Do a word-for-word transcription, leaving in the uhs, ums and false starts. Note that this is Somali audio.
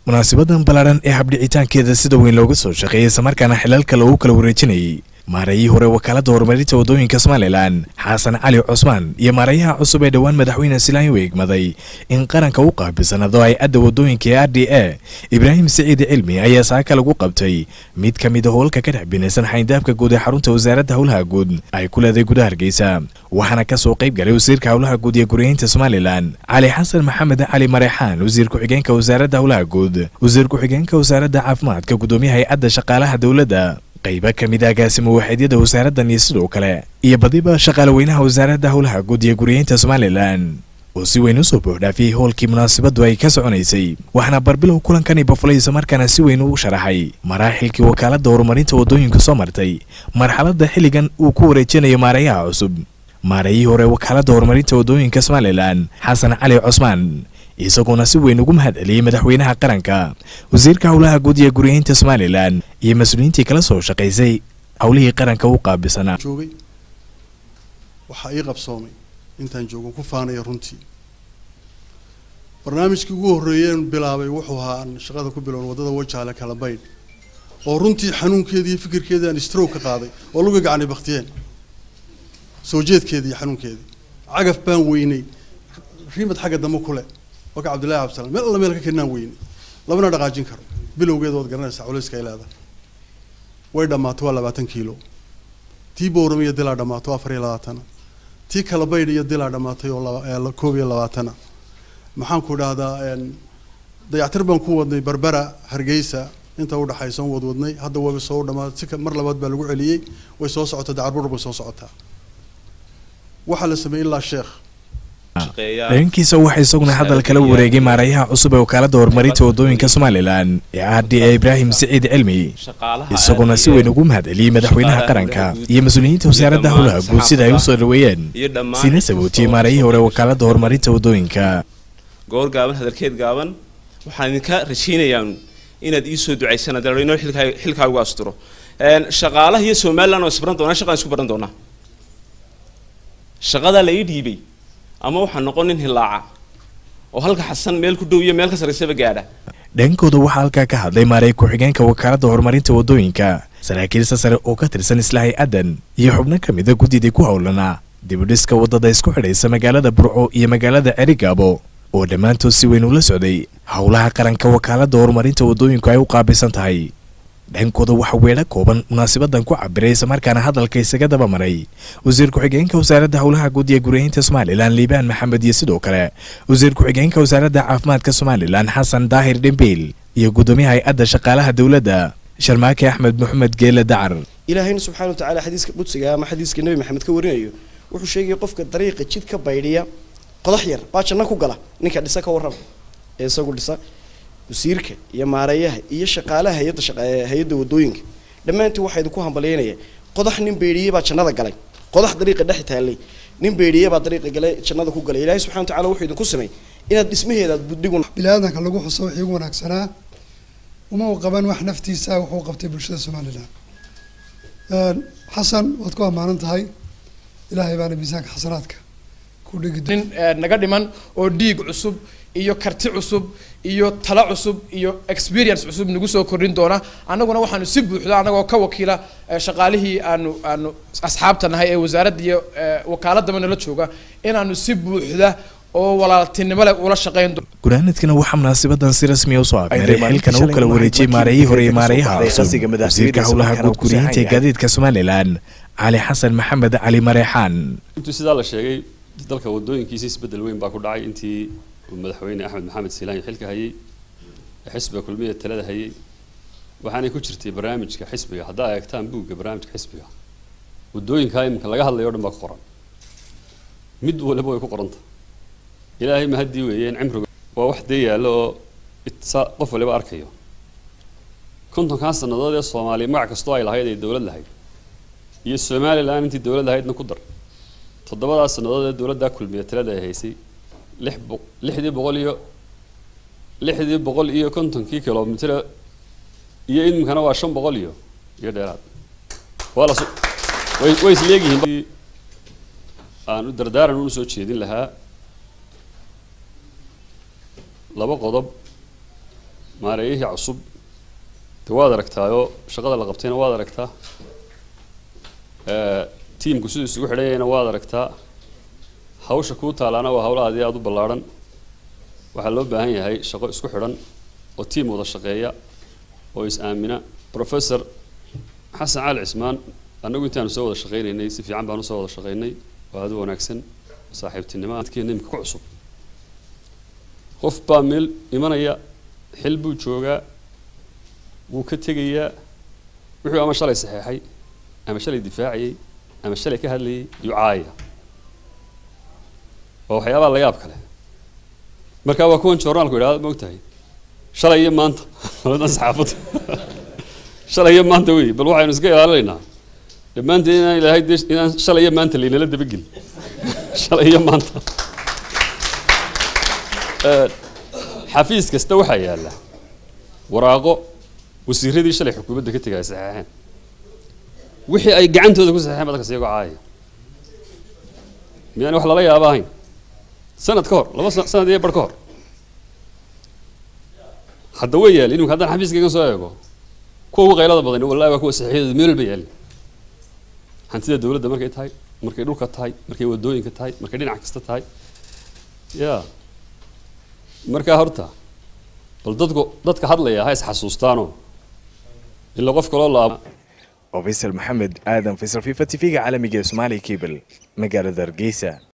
munaasabadan ballaaran ee habdhicitaankeeda sida weyn looga soo shaqeeyay islamarkaana xilalka lagu kala wareejinayay maarayihii hore wakaaladda horumarinta waddooyinka Somaliland Xasan Cali Cusmaan iyo maarayaha cusub ee dhawaan madaxweyne Silaan u egmaday in qaranka uu qaabilsanado ay adda waddooyinka R D A Ibrahim Saciid Cilmi ayaa saaka lagu qabtay mid ka mid ah howlka ka dhex binaysan xayndaabka guud ee xarunta wasaaradda howlaha guud ay ku leedahay gudaha Hargeysa waxaana ka soo qayb galay wasiirka howlaha guud ee guryeynta Somaliland Cali Xasan Maxamed Cali Mareexaan wasiir ku-xigeenka wasaaradda howlaha guud wasiir ku-xigeenka wasaaradda caafimaadka gudoomiyaha hay'adda shaqaalaha dawladda qayba ka mid ah agaasimo waaxeedyada wasaaraddan iyo sidoo kale iyo badiba shaqaalaweynaha wasaaradda howlaha guud iyo guryeynta Somaliland oo si weyn u soo buuxdhaafiyay howlkii munaasabadu ay ka soconaysay waxaana barbilow kulankani bafulaysa markaana si weyn u sharaxay maraaxilkii wakaaladda horumarinta waddooyinka soo martay marxaladda xilligan uu ku wareejinayo maarayaha cusub maarayihii hore wakaaladda horumarinta waddooyinka Somaliland Xasan Cali Cusmaan isaguna si weyn ugu mahadceliyay madaxweynaha qaranka wasiirka howlaha guud ee guryeynta Somaliland iyo mas'uuliyiintii kala soo shaqeysay howlihii qaranka u qaabilsanaa joogay waxa ay qabsoomay intaan joogo ku faanay runtii barnaamijkii ugu horeeyay bilaabay wuxuu ahaa shaqada ku bilown wadada wajaale kala bayd oo runtii xanuunkeedii iyo fikirkeedii aan stroke ka qaaday oo lagu gacanay baqtiyeen soo jeedkeedii iyo xanuunkeedii cagaf baan weynay riimad xagga dambe kule وك عبد الله عبد السلام ما الله ملك كنا وين لبنا دقاجين كرو بلو جيد ود قرنا سعوليس كيلادا ويدا ما تولا باتن كيلو تي بورمية دلا دما تو أفري لاتنا تي كلبيد يدلا دما تو ولا كوبي لاتنا محن كودا هذا إن ده يعتبرون قوة بربرة هرجيسة أنت ود حيسون ود ودني هذا هو بصور دما تك مر لباد بلقوا عليه ويسوس عطا دعبور بيسوس عطا وحل سمي الله الشيخ dhankiisa waxa isaguna hadal kala wareegay maarayaha cusub ee wakaaladda horumarinta waddooyinka Somaliland ee R D A Ibrahim Saciid Cilmi isaguna si weyn ugu mahadceliyay madaxweynaha qaranka iyo mas'uuliyiinta wasaaradda howlaha guud sida ay u soo dhaweeyeen sina sabootiyay maarayihii hore wakaaladda horumarinta waddooyinka goor gaaban hadalkeed gaaban waxaan idinka rajaynayaa inaad ii soo ducaysana dadweynaha xilka xilka ugu asturo een shaqaalaha iyo Somaliland oo isbaran doona shaqaan isku baran doona shaqada la ii dhiibay ama waxa noqon in hilaaca oo halka xasan meel ku dhow iyo meel ka sareysaba gaadha dhankooda waxa halka ka hadlay maaray ku-xigeenka wakaaladda horumarinta waddooyinka saraakiil sare oo ka tirsan isla hay'addan iyo xubno ka mid ah guddida ku howlana dib u dhiska waddada isku xidhaysa magaalada Burco iyo magaalada Cerigabo oo dhammaantood si weyn ula socday howlaha qaranka wakaaladda horumarinta waddooyinka ay u qaabilsan tahay dhankooda waxa weera kooban munaasabadan ku cabiray isla markaana hadalka isaga daba maray wasiir ku-xigeenka wasaaradda howlaha guud ee guryeynta Somaliland Liibaan Maxamed iyo sidoo kale wasiir ku-xigeenka wasaaradda caafimaadka Somaliland Xasan Daahir Dembiil iyo gudoomiyaha hay'adda shaqaalaha dawladda Sharmaake Axmed Maxamed Geela Dacar Ilaahayna subxaanahu wa ta'ala xadiiska qudsiga ama xadiiska Nabi Maxamed ka warinayo wuxuu sheegay qofka dariiqa jid ka baydhiya qodax yar baajana ku gala ninka dhisa ka warrab ee isagu dhisa wasiirka iyo maarayaha iyo shaqaalaha hay'adda shaqaalaha hay'adda waddooyinka dhamaantii waxa idinku hambalyeynaya qodax nin beedhiyay baa jannada galay qodax dariiqa dhex taalay nin beedhiyay baa dariiqa galay jannada ku galay Ilaahay subxaanahu wa ta'ala wuxuu idinku sameeyay inaad dhismaheeda buddigu bilaadanka lagu xuso wixii wanaagsanaa uma uu qaban wax naftiisa wuxuu qabtay bulshada Somaliland een Xasan waad ku amaanan tahay Ilaahay baana miisaanka xasanaadka ku dhigay naga dhiman oo dhiig cusub iyo karti cusub iyo tala cusub iyo experience cusub nagu soo kordhin doona anaguna waxaanu si buuxda anagoo ka wakiila shaqaalihii aanu aanu asxaabtanahay ee wasaaradda iyo wakaaladda la jooga inaanu si buuxda oo walaaltinimo leh ula shaqeyn doono guraanadkana waxa munaasabadan si rasmi ah u soo afmeeray xilkan uu kala wareejiyay maarayihii hore maarayaha wasiirka howlaha guud guryeynta gaadiidka Somaliland Cali Xasan Maxamed Cali Mareexaan intuu sida la sheegay dalka waddooyinkiisa isbedel weyn baa ku dhacay intii madaxweyne Axmed Maxamed Silaan xilka hayay xisbiga kulmiye talada hayay waxaanay ku jirtay barnaamijka xisbiga hadaa eegtaan buugga barnaamijka xisbiga waddooyinka imka laga hadlayo dhan baa ku qoran mid walba way ku qoranta Ilaahay ma hadii weeyeen cimriga waa wax deeyaalo qof waliba arkayo konton kan sanadood ee Soomaaliya magac kasto ay lahayd ee dawlad lahayd iyo Somaliland intii dawlad lahaydna ku dar toddobadaas sanadood ee dawladda kulmiye talada haysay lix lixdii boqol iyo lixdii boqol iyo kontonkii kiiloomitir iyo imkana waa shan boqol iyo iyo dheeraad wala way way isleeyihiin aan u dardaaran u soo jeedin lahaa laba qodob maareeyihii cusub de waad aragtaayo shaqada la qabtayna waad aragtaa tiimku siduu isugu xidhan yahayna waad aragtaa hawsha kuu taalaana waa hawla aad iyo aad u ballaaran waxaa loo baahan yahay shaqo isku xidhan oo tiim wada shaqeeya oo is aamina professor xasan cali cismaan annagu intaanu soo wada shaqaynaynay si fiican baanu soo wada shaqaynay waa aad u wanaagsan saaxiibtinimo adkeena imika ku cusub qof baa meel imanaya xil buu joogaa wuu ka tegayaa wuxuu ama shalay saxeexay ama shalay difaaciyay ama shalay ka hadlayay yucaaya waa waxyaabaha la yaab kale marka waa kuwan joornaalku idhaahda ma ogtahay shalay iyo maanta waladan saxaafadda shalay iyo maanta wey bal waxaynu iska ilaalinaynaa dhammaanteen inaan ilaahay de inaan shalay iyo maanta laynala dabageli shalay iyo maanta xafiis kasta waxaa yaalla waraaqo wasiiradii shalay xukuumadda ka tegay ay saxeexeen wixii ay gacantooda ku saxeexeen badankas iyagoo caaya miyaan wax lala yaaba ahayn sanad ka hor laba sanad iyo bar ka hor hadda way yaali inuu haddaan xafiiskaygan soo eego kuwa ugu qaylada badan wallahi waa kuwa saxiixyadooda meel walba yaali hantida dawladda markay tahay markay dhulka tahay markay wadooyinka tahay markay dhinac kasta tahay ya markaa horta bal dadku dadka hadlaya ha is xasuustaano ila qof kaloo laabo وفيصل محمد آدم فيصل فيفا تيفيga caalamiga ee Somali Cable magaalada Hargeysa